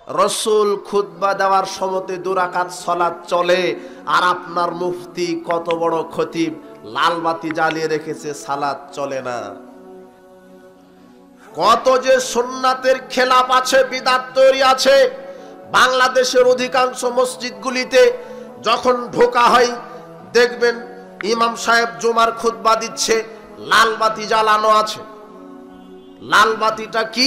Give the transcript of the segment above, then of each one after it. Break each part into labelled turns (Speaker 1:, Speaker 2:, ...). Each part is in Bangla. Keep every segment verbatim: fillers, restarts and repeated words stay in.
Speaker 1: রসুল খুতবা দেওয়ার সময়তে দু রাকাত সালাত চলে, আর আপনার মুফতি কত বড় খতিব লাল বাতি জ্বালিয়ে রেখেছে, সালাত চলে না। কত যে সুন্নাতের খেলাপ আছে, বিদআত তৈরি আছে। বাংলাদেশের অধিকাংশ মসজিদগুলিতে যখন ঢোকা হয় দেখবেন ইমাম সাহেব জুমার খুতবা দিচ্ছে, লাল বাতি জ্বালানো আছে। লাল বাতিটা কি?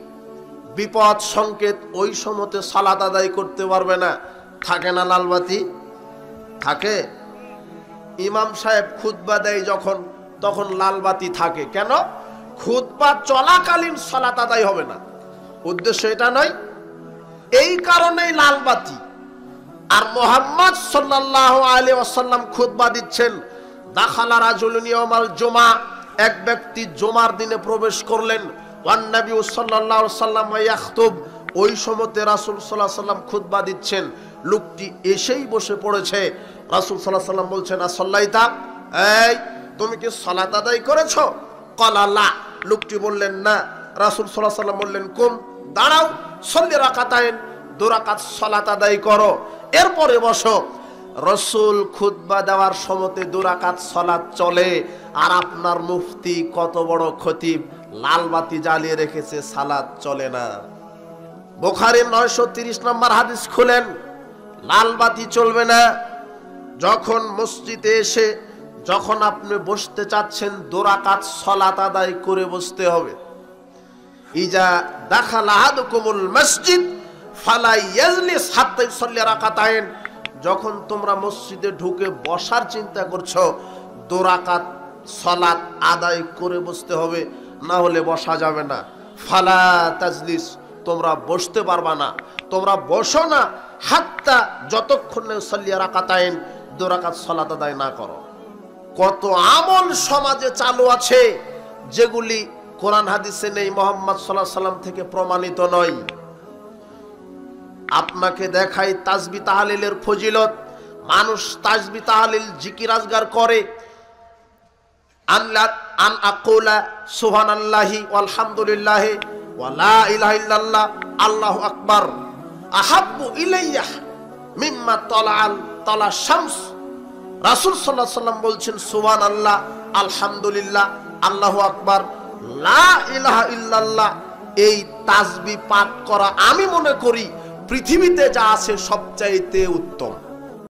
Speaker 1: বিপদ সংকেত। ওই সময়তে সালাত আদায় করতে পারবে না। থাকে না লাল বাতি? থাকে। ইমাম সাহেব খুতবা দেয় যখন, তখন লাল বাতি থাকে কেন? খুতবা চলাকালীন সালাত আদায় হবে না, উদ্দেশ্য এটা নয়। এই কারণেই লাল বাতি। আর মুহাম্মদ সাল্লাল্লাহু আলাইহি ওয়াসাল্লাম খুতবা দিচ্ছেন, দাখালা রাজুলুন ইয়াউমাল জুমা, এক ব্যক্তি জুমার দিনে প্রবেশ করলেন। ওয়ান নবী সাল্লাল্লাহু আলাইহি ওয়াসাল্লাম ইয়াখতুব, ওই সময়তে রাসূল সাল্লাল্লাহু আলাইহি ওয়াসাল্লাম খুতবা দিচ্ছেন। লোকটি এসেই বসে পড়েছে। রাসূল সাল্লাল্লাহু আলাইহি ওয়াসাল্লাম বলছেন, আসল্লাইতা, এই তুমি কি সালাত আদায় করেছো? ক্বালা লা, লোকটি বললেন না। রাসূল সাল্লাল্লাহু আলাইহি ওয়াসাল্লাম বললেন, কুম, দাঁড়াও, সল্লি রাকাতাইন, দু রাকাত সালাত আদায় করো, এরপরে বসো। রসুল খুতবা দেওয়ার সময়তে দু রাকাত সালাত চলে, আর আপনার মুফতি কত বড় খতিব লাল বাতি জ্বালিয়ে রেখেছে, সালাত চলে না। বুখারীর নয়শো তিরিশ নম্বর হাদিস খুলেন, লাল বাতি চলবে না। যখন মসজিদে এসে যখন আপনি বসতে চাচ্ছেন, দু রাকাত সালাত আদায় করে বসতে হবে। ইজা দাখালা আহাদুকুমুল মসজিদ ফালা ইয়াজলিস হাত্তা ইউসাল্লি রাকাতাইন, যখন তোমরা মসজিদে ঢুকে বসার চিন্তা করছো, দু রাকাত সালাত আদায় করে বসতে হবে, না হলে বসা যাবে না। ফালা তাজলিস, তোমরা বসতে পারবা না, তোমরা বসো না, হাত্তা যতক্ষণ না ইউসাল্লি রাকাতাইন, দু রাকাত সালাত আদায় না করো। কত আমল সমাজে চালু আছে যেগুলি কোরআন হাদিসে নেই, মুহাম্মদ সাল্লাল্লাহু আলাইহি ওয়াসাল্লাম থেকে প্রমাণিত নয়। আপনাকে দেখাই তাসবিহ তাহলিলের ফজিলত। মানুষ তাসবিহ তাহলিল জিকির আজগার করে। আল্লাহ আন আকুলা সুবহানাল্লাহি ওয়ালহামদুলিল্লাহি ওয়া লা ইলাহা ইল্লাল্লাহ আল্লাহু আকবার আহাব্বু ইলাইয়া মিম্মা তালাআল তালা শামস। রাসূল সাল্লাল্লাহু আলাইহি ওয়াসাল্লাম বলছেন, সুবহানাল্লাহ, আলহামদুলিল্লাহ, আল্লাহু আকবার, লা ইলাহা ইল্লাল্লাহ, এই তাসবিহ পাঠ করা আমি মনে করি পৃথিবীতে যা আছে সবচাইতে উত্তম।